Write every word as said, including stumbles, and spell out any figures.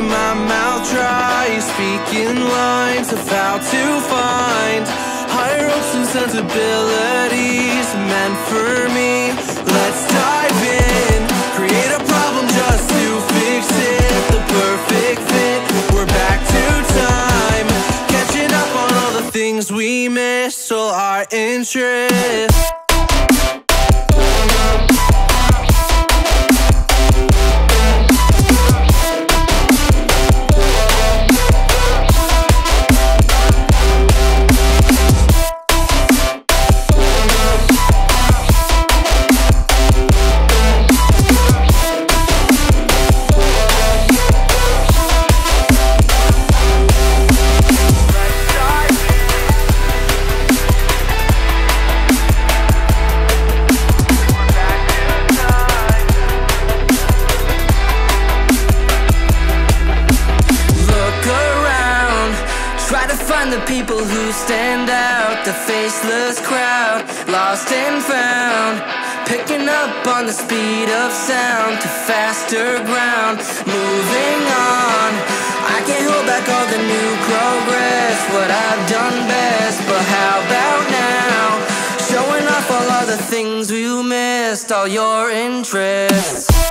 in my mouth dry, speaking lines of how to find higher hopes and sensibilities meant for me. Let's dive in, create a problem just to fix it. The perfect fit, we're back to time, catching up on all the things we missed, all our interests. Try to find the people who stand out, the faceless crowd, lost and found, picking up on the speed of sound to faster ground, moving on. I can't hold back all the new progress, what I've done best, but how about now, showing off all of the things we missed, all your interests.